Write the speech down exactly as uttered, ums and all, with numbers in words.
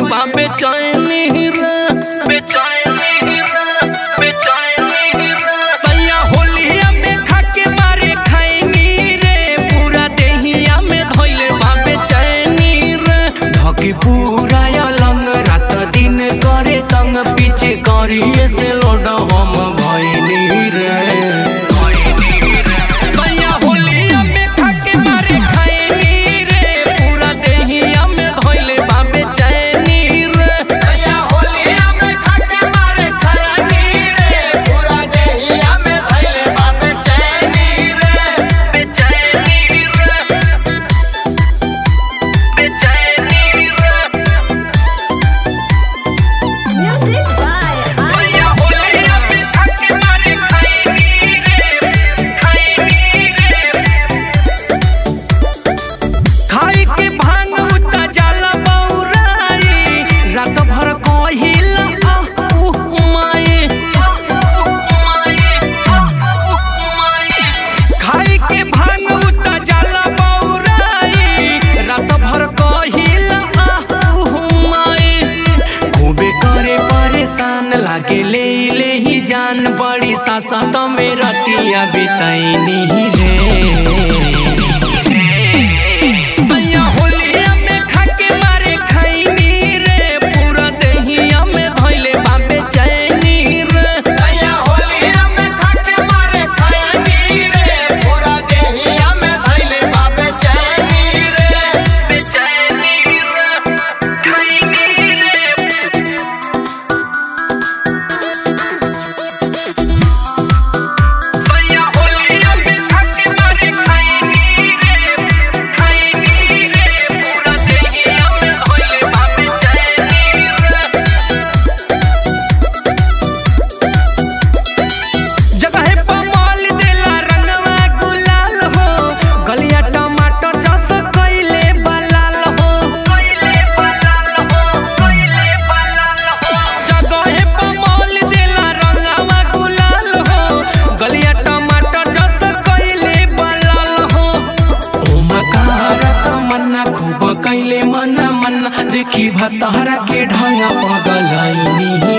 बाबे चैनी रे बेचैनी रे बेचैनी रे सैया होलिया में खाके मारे खाएंगी रे पूरा देहिया में धोइले बाबे चैनी रे ढके पूरा अलंग रात दिन करे तंग पीछे करिए से लोड हम भइनी रे लागे ले ले ही जान बड़ी सासत में रतिया बिताईनी रे सैया होलिया में खाके मारे खाईनी रे पूरा देहिया में धइले बाबे चैनी रे सैया होलिया में खाके मारे खाईनी रे पूरा देहिया में धइले बाबे चैनी रे बेचैनी रे खाईनी रे देखी भतारा के ढंगा पगल